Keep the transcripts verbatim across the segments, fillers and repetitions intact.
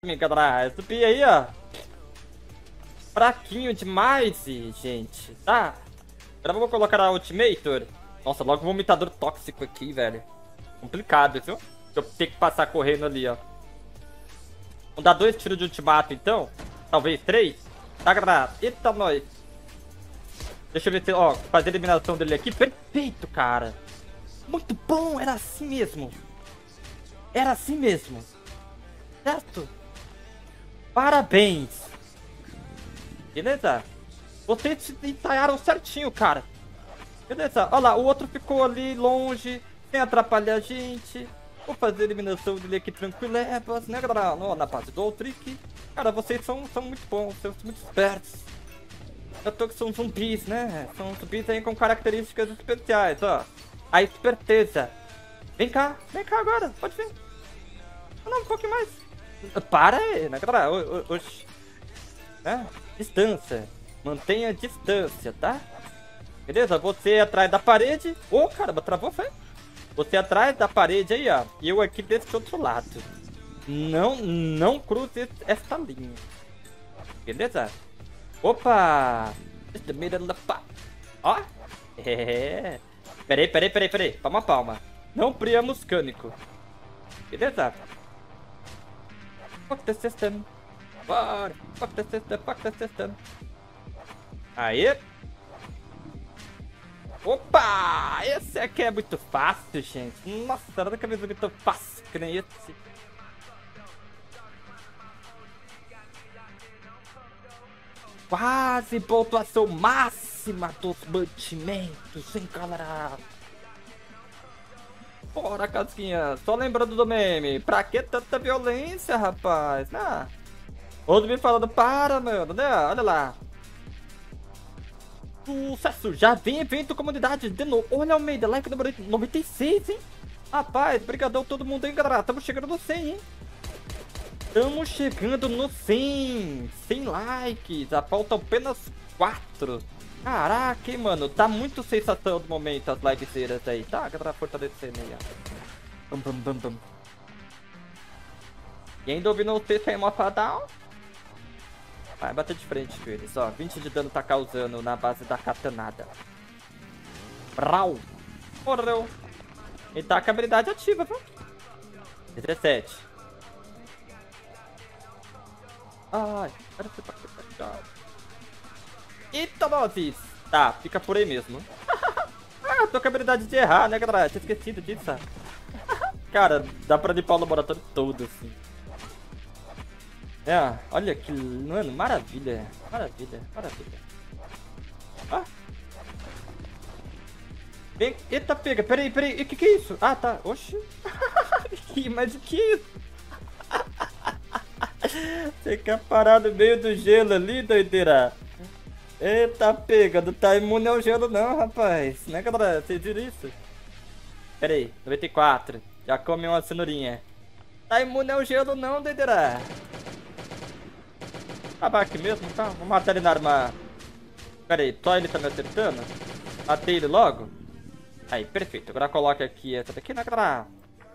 galera. Subi aí, ó. Fraquinho demais, gente. Tá. Agora eu vou colocar a Ultimator. Nossa, logo um vomitador tóxico aqui, velho. Complicado, viu? Eu tenho que passar correndo ali, ó. Vamos dar dois tiros de ultimato, então. Talvez três. Tá, galera? Eita, nós. Deixa eu ver se... Ó, fazer a eliminação dele aqui. Perfeito, cara. Muito bom. Era assim mesmo. Era assim mesmo. Certo? Parabéns. Beleza? Vocês ensaiaram certinho, cara. Beleza? Olha lá, o outro ficou ali longe, sem atrapalhar a gente. Vou fazer a eliminação dele aqui tranquilepas, né, galera? No, na base do All-Trick. Cara, vocês são, são muito bons, são muito espertos. Eu tô que são zumbis, né? São zumbis aí com características especiais, ó. A esperteza. Vem cá, vem cá agora, pode vir. Não, um pouquinho mais. Para aí, né, galera? Oxi. Né? Distância. Mantenha a distância, tá? Beleza? Você atrás da parede. Ô, oh, caramba, travou, foi? Você atrás da parede aí, ó. E eu aqui desse outro lado. Não, não cruze esta linha. Beleza? Opa! Ó. É. Peraí, peraí, peraí, peraí. Palma, palma. Não priamos cânico. Beleza? Fuck the system. Bora. Fuck the system, fuck the system. Aí. Opa! Esse aqui é muito fácil, gente. Nossa, nunca vi um jogo tão fácil que nem esse. Quase pontuação máxima dos mantimentos, hein, galera? Bora, casquinha. Só lembrando do meme. Pra que tanta violência, rapaz? Ah. Outro me falando, para, mano, né? Olha lá. Sucesso, já vem evento comunidade de novo. Olha, Almeida, like número noventa e seis, hein? Rapaz, brigadão todo mundo aí, galera. Tamo chegando no cem, hein? Tamo chegando no cem. cem likes. Já faltam apenas quatro. Caraca, hein, mano. Tá muito sensação do momento as likezeiras aí. Tá, galera, fortalecendo aí, ó. Bum, bum, bum, bum. E ainda ouvindo o texto aí, mofadão? Vai bater de frente com eles, ó. vinte de dano tá causando na base da katanada. Brau. Morreu. Ele tá com a habilidade ativa, viu? dezessete. Ai. Eita, nozes. Tá, fica por aí mesmo. Ah, tô com a habilidade de errar, né, galera? Tinha esquecido disso. Cara, dá pra limpar o laboratório todo, assim. É, olha que... Mano, maravilha. Maravilha, maravilha. Ah. Vem... Eita, pega. Peraí, peraí. O que que é isso? Ah, tá. Oxi. Mas o que é isso? Você quer parar no meio do gelo ali, doideira? Eita, pega. Não tá imune ao gelo não, rapaz. Né, galera? Vocês viram isso? Peraí. noventa e quatro. Já come uma cenourinha. Tá imune ao gelo não, doideira. Acabar aqui mesmo, tá? Vou matar ele na arma. Pera aí, só ele tá me acertando? Matei ele logo? Aí, perfeito. Agora coloca aqui essa daqui, né, galera?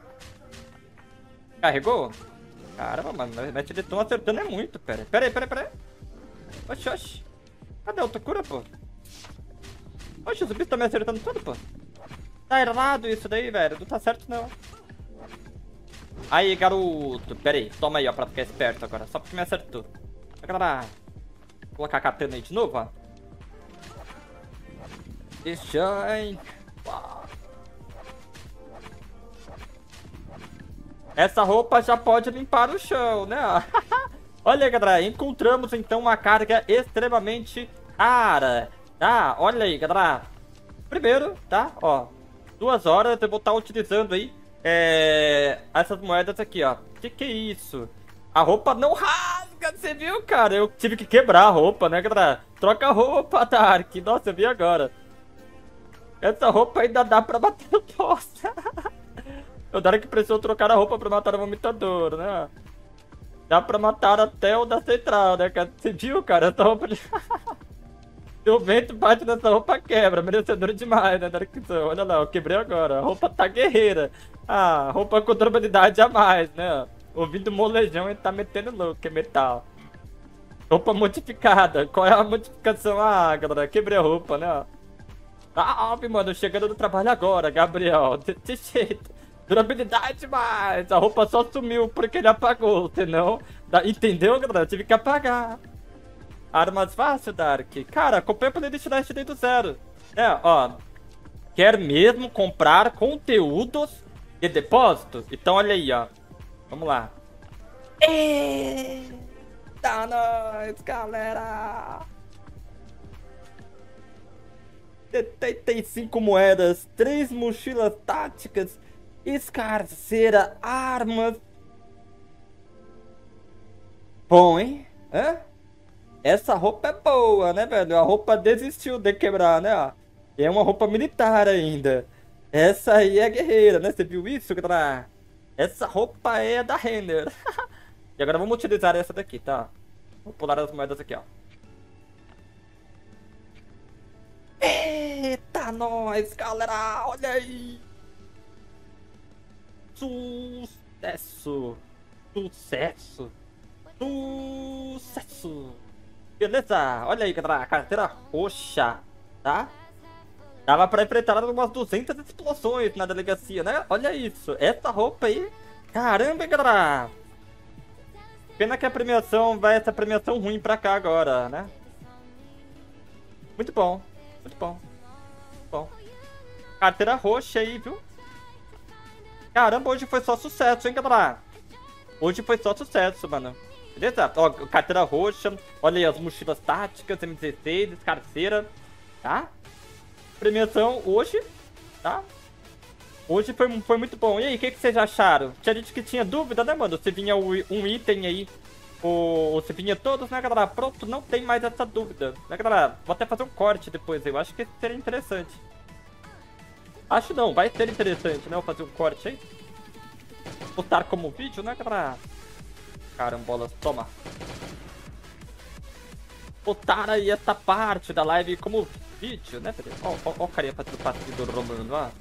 Carregou? Caramba, mano. Mas eles estão acertando é muito, pera. Pera aí, pera aí, pera aí. Oxi, oxi. Cadê a outra cura, pô? Oxi, os bichos tá me acertando tudo, pô. Tá errado isso daí, velho. Não tá certo, não. Aí, garoto. Pera aí. Toma aí, ó, pra ficar esperto agora. Só porque me acertou. Galera, vou colocar a katana aí de novo, ó. Deixa, hein. Essa roupa já pode limpar o chão, né? Olha, galera, encontramos então uma carga extremamente rara, tá? Olha aí, galera. Primeiro, tá? Ó, duas horas eu vou estar utilizando aí é, essas moedas aqui, ó. Que que é isso? A roupa não rasga, você viu, cara? Eu tive que quebrar a roupa, né, galera? Troca a roupa, Dark. Nossa, eu vi agora. Essa roupa ainda dá pra bater no poste. O Dark precisou trocar a roupa pra matar o vomitador, né? Dá pra matar até o da central, né, cara? Você viu, cara? Essa roupa... Se o vento bate nessa roupa, quebra. Merecedor demais, né, Darkzão? Olha lá, eu quebrei agora. A roupa tá guerreira. Ah, roupa com durabilidade a mais, né? Ouvindo molejão, ele tá metendo louco, é metal. Roupa modificada. Qual é a modificação? Ah, galera, quebrei a roupa, né? Salve, mano, chegando do trabalho agora, Gabriel. Desse jeito. Durabilidade mais. A roupa só sumiu porque ele apagou, senão... Entendeu, galera? Eu tive que apagar. Armas fácil, Dark. Cara, acompanha a playlist da Destiny do zero. É, ó. Quer mesmo comprar conteúdos de depósito? Então olha aí, ó. Vamos lá. Eita, nós, galera! setenta e cinco moedas, três mochilas táticas, escarceira, armas. Bom, hein? Hã? Essa roupa é boa, né, velho? A roupa desistiu de quebrar, né? É uma roupa militar ainda. Essa aí é guerreira, né? Você viu isso, galera? Essa roupa é da Renner. E agora vamos utilizar essa daqui, tá? Vou pular as moedas aqui, ó. Eita, nós, galera! Olha aí! Sucesso! Sucesso! Sucesso! Beleza, olha aí, galera, a carteira roxa, tá? Dava pra enfrentar umas duzentas explosões na delegacia, né? Olha isso, essa roupa aí, caramba, hein, galera? Pena que a premiação vai essa premiação ruim pra cá agora, né? Muito bom, muito bom, muito bom. Carteira roxa aí, viu? Caramba, hoje foi só sucesso, hein, galera? Hoje foi só sucesso, mano. Beleza? Ó, carteira roxa. Olha aí as mochilas táticas, M dezesseis, escarceira. Tá? Premiação hoje. Tá? Hoje foi, foi muito bom. E aí, o que, que vocês acharam? Tinha gente que tinha dúvida, né, mano? Se vinha um item aí, ou se vinha todos, né, galera? Pronto, não tem mais essa dúvida. Né, galera? Vou até fazer um corte depois. Eu acho que seria interessante. Acho não, vai ser interessante, né? Eu fazer um corte aí. Botar como vídeo, né, galera? Carambolas, toma. Botar aí essa parte da live como vídeo, né? Ó, ó, ó o carinha fazendo passinho do Romano, ó.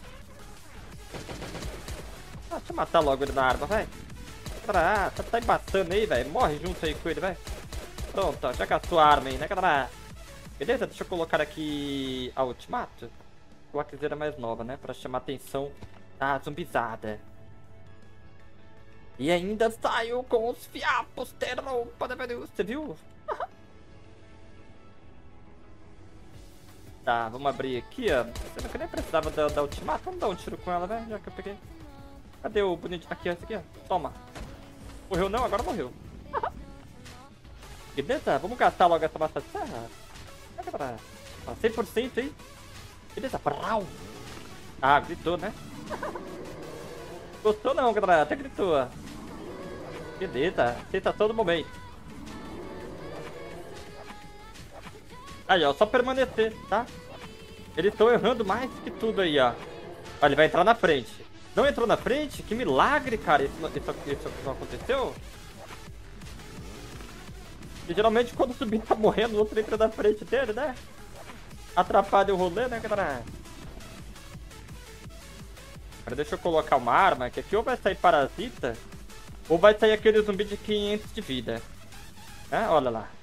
Ah, deixa eu matar logo ele na arma, vai. Ah, tá, tá embaçando aí, velho. Morre junto aí com ele, vai. Pronto, ó, já gastou a arma aí, né, galera? Beleza? Deixa eu colocar aqui a ultimato. O Aquiseira mais nova, né? Pra chamar a atenção da zumbizada. E ainda saiu com os fiapos ter roupa, né, velho? Você viu? Tá, vamos abrir aqui, ó. Você nem precisava da, da ultimata. Vamos dar um tiro com ela, velho, já que eu peguei. Cadê o bonitinho? Aqui, ó, esse aqui, ó. Toma. Morreu não? Agora morreu. Beleza? Vamos gastar logo essa massa de serra. cem por cento aí. Beleza, brau. Ah, gritou, né? Gostou não, galera. Até gritou. Beleza, sensação do momento. Aí, ó, só permanecer, tá? Eles estão errando mais que tudo aí, ó. Ó, ele vai entrar na frente. Não entrou na frente? Que milagre, cara. Isso, isso, isso não aconteceu? E geralmente quando o zumbi tá morrendo, o outro entra na frente dele, né? Atrapalha o rolê, né, galera? Agora deixa eu colocar uma arma, que aqui ou vai sair parasita, ou vai sair aquele zumbi de quinhentos de vida. É, olha lá.